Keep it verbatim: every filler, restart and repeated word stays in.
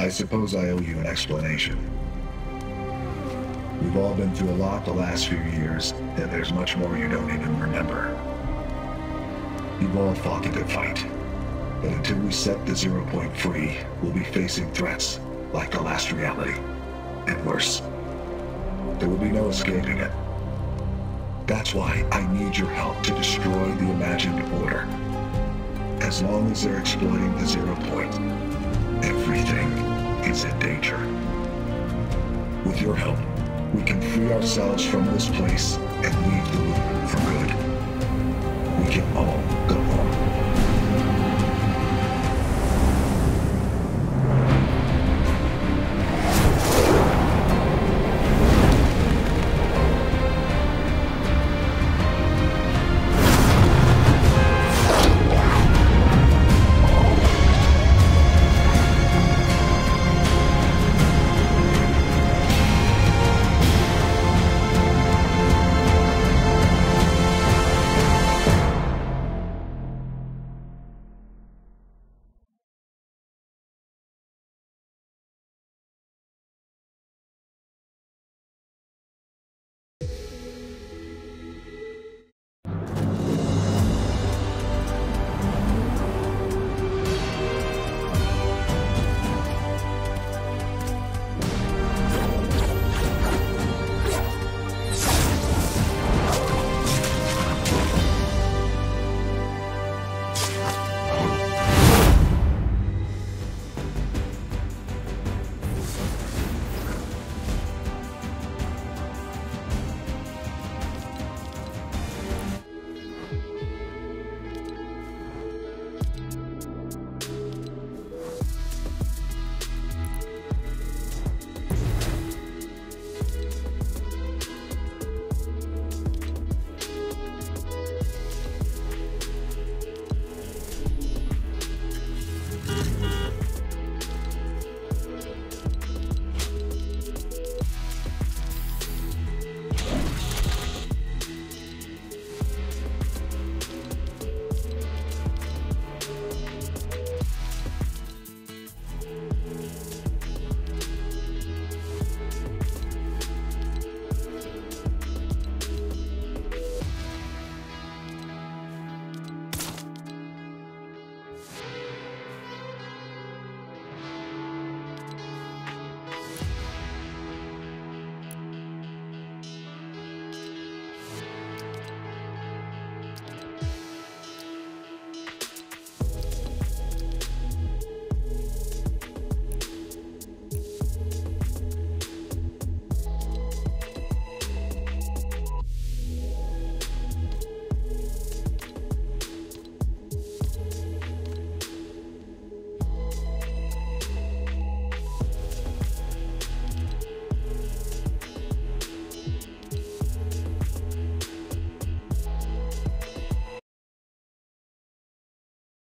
I suppose I owe you an explanation. We've all been through a lot the last few years, and there's much more you don't even remember. You've all fought a good fight, but until we set the Zero Point free, we'll be facing threats like the last reality, and worse. There will be no escaping it. That's why I need your help to destroy the imagined order. As long as they're exploiting the Zero Point, everything is in danger. With your help, we can free ourselves from this place and leave the